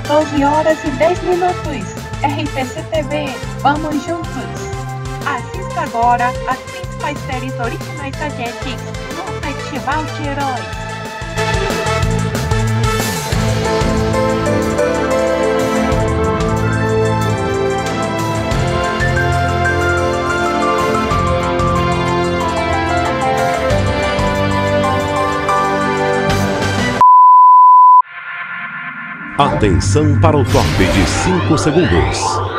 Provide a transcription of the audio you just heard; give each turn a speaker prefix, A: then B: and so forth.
A: 12 horas e 10 minutos. RPC TV, vamos juntos. Assista agora as principais séries originais da Jetix no Festival de Heróis.
B: Atenção para o top de 5 segundos.